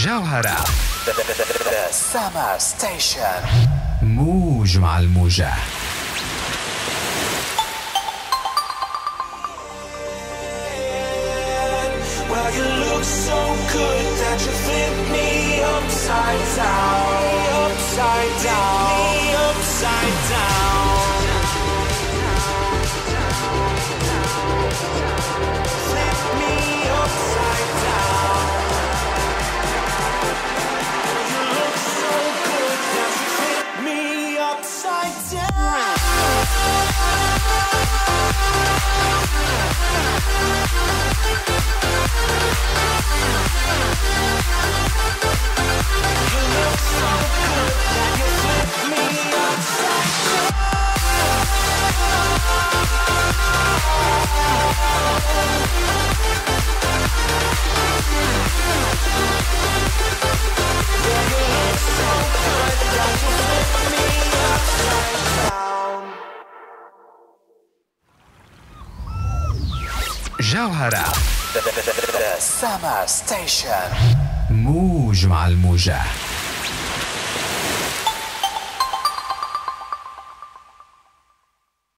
جوهرة The Summer Station. موج مع الموجة. Well, you look so good that you flip me upside down, upside down, upside down. Flip me upside down. You look so good that you flip me upside down. You look so good that you flip me upside down. جوهرة The Summer Station. موج مع الموجة.